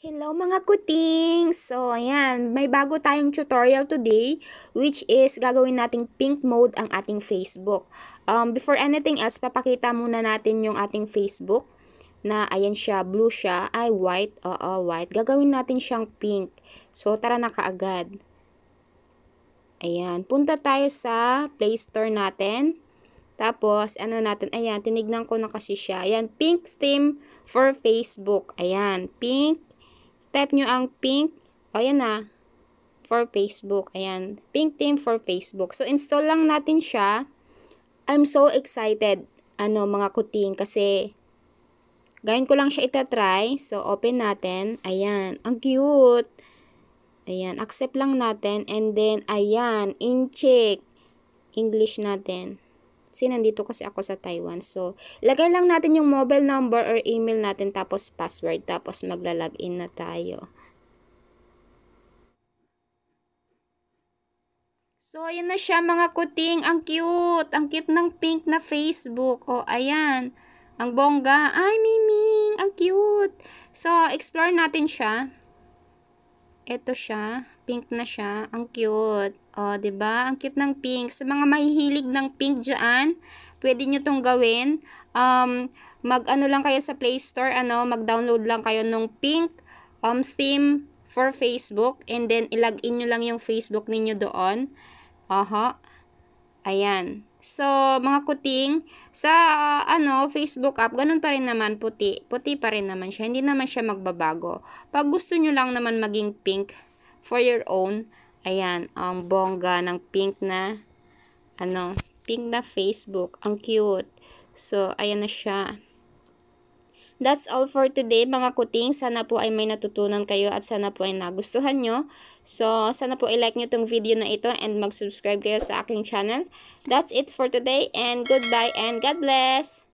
Hello mga kuting! So, ayan, may bago tayong tutorial today, which is gagawin nating pink mode ang ating Facebook. Before anything else, papakita muna natin yung ating Facebook na ayan siya, blue siya, ay white, white. Gagawin natin siyang pink. So, tara na kaagad. Ayan, punta tayo sa Play Store natin. Tapos, ano natin, ayan, tinignan ko na kasi siya. Ayan, pink theme for Facebook. Ayan, pink. Type nyo ang pink. O, ayan na. For Facebook. Ayan. Pink theme for Facebook. So, install lang natin siya. I'm so excited. Mga kuting. Kasi, gayon ko lang siya itatry. So, open natin. Ayan. Ang cute. Ayan. Accept lang natin. And then, ayan. In-check. English natin. Kasi nandito kasi ako sa Taiwan. So, ilagay lang natin yung mobile number or email natin tapos password. Tapos magla-login na tayo. So, ayan na siya mga kuting. Ang cute. Ang cute ng pink na Facebook. O, ayan. Ang bongga. Ay, Miming. Ang cute. So, explore natin siya. Ito siya. Pink na siya. Ang cute. O, diba? Ang cute ng pink. Sa mga mahihilig ng pink dyan, pwede nyo tong gawin. Mag-ano lang kayo sa Play Store, mag-download lang kayo nung pink theme for Facebook. And then, ilagin nyo lang yung Facebook ninyo doon. Ayan. So, mga kuting, sa Facebook app, ganun pa rin naman, puti. Puti pa rin naman siya. Hindi naman siya magbabago. Pag gusto nyo lang naman maging pink for your own, ayan, ang bongga ng pink na, pink na Facebook. Ang cute. So, ayan na siya. That's all for today mga kuting. Sana po ay may natutunan kayo at sana po ay nagustuhan nyo. So, sana po i-like nyo tong video na ito and mag-subscribe kayo sa aking channel. That's it for today and goodbye and God bless!